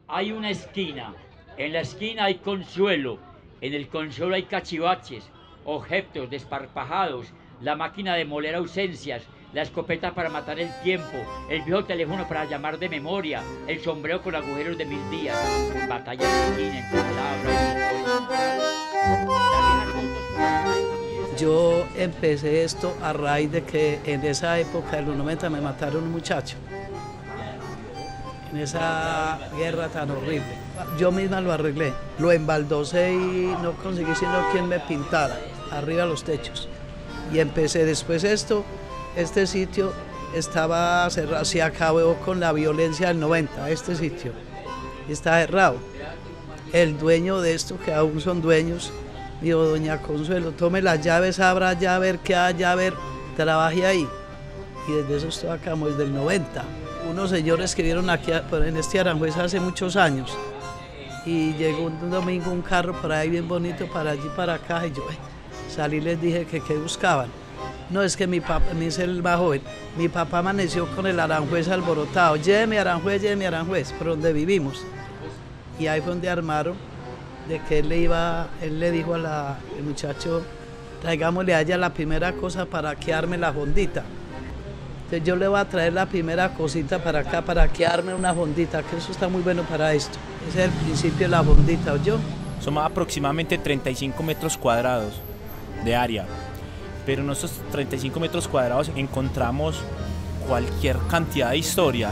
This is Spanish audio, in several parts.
hay una esquina. En la esquina hay consuelo. En el consuelo hay cachivaches, objetos desparpajados, la máquina de moler ausencias, la escopeta para matar el tiempo, el viejo teléfono para llamar de memoria, el sombrero con agujeros de 1000 días, batalla de esquina entre palabras. Yo empecé esto a raíz de que en esa época, en los 90, me mataron un muchacho. En esa guerra tan horrible. Yo misma lo arreglé, lo embaldosé y no conseguí sino quien me pintara arriba los techos. Y empecé después este sitio estaba cerrado, se acabó con la violencia del 90, este sitio está cerrado. El dueño de esto, que aún son dueños, dijo: doña Consuelo, tome las llaves, abra llave, que haya llave, trabaje ahí. Y desde eso estoy acá, como desde el 90. Unos señores que vieron aquí en este Aranjuez hace muchos años, y llegó un domingo un carro por ahí bien bonito para allí para acá, y yo salí y les dije que qué buscaban. No, es que mi papá, me dice el más joven, mi papá amaneció con el Aranjuez alborotado, lléveme Aranjuez, por donde vivimos. Y ahí fue donde armaron de que él le dijo al muchacho: traigámosle a ella la primera cosa para que arme la fondita. Entonces yo le voy a traer la primera cosita para acá, para que arme una fondita, que eso está muy bueno para esto. Ese es el principio de la fondita, ¿oyó? Somos aproximadamente 35 metros cuadrados de área, pero en esos 35 metros cuadrados encontramos cualquier cantidad de historia.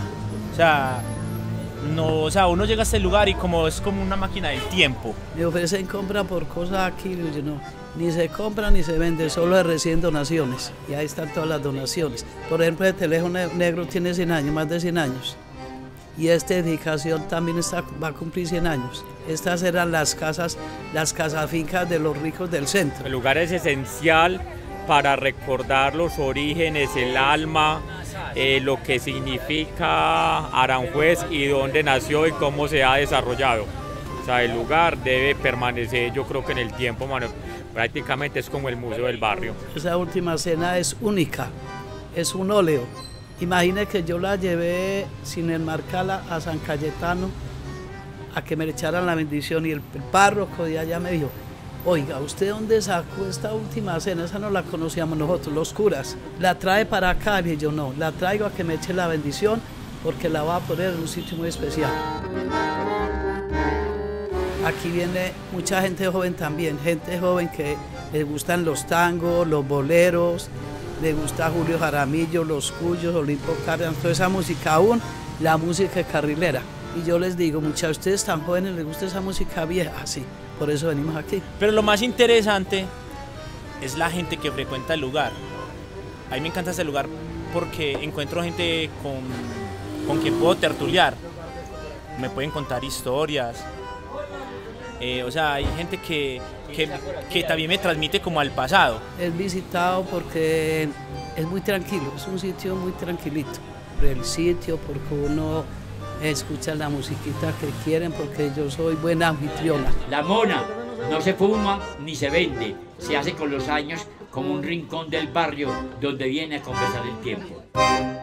Uno llega a este lugar y es como una máquina del tiempo. Me ofrecen compra por cosas aquí, y yo no, ni se compra ni se vende, solo se reciben donaciones, y ahí están todas las donaciones. Por ejemplo, el teléfono negro tiene 100 años, más de 100 años, y esta edificación también va a cumplir 100 años. Estas eran las casas fincas de los ricos del centro. El lugar es esencial para recordar los orígenes, el alma, lo que significa Aranjuez y dónde nació y cómo se ha desarrollado. O sea, el lugar debe permanecer, yo creo que en el tiempo, prácticamente es como el museo del barrio. Esa última cena es única, es un óleo. Imagine que yo la llevé sin enmarcarla a San Cayetano a que me le echaran la bendición, y el párroco de allá me dijo: oiga, ¿usted dónde sacó esta última cena? Esa no la conocíamos nosotros, los curas. ¿La trae para acá? Y yo: no, la traigo a que me eche la bendición, porque la va a poner en un sitio muy especial. Aquí viene mucha gente joven también, gente joven que les gustan los tangos, los boleros, les gusta Julio Jaramillo, los Cuyos, Olimpo Cárdenas, toda esa música, aún la música carrilera. Y yo les digo: muchachos, ustedes tan jóvenes, les gusta esa música vieja, así. Por eso venimos aquí. Pero lo más interesante es la gente que frecuenta el lugar. A mí me encanta este lugar porque encuentro gente con quien puedo tertuliar. Me pueden contar historias. Hay gente que también me transmite como al pasado. Es visitado porque es muy tranquilo, es un sitio muy tranquilito. Por el sitio, porque uno escucha la musiquita que quieren, porque yo soy buena anfitriona. La mona no se fuma ni se vende, se hace con los años como un rincón del barrio donde viene a conversar el tiempo.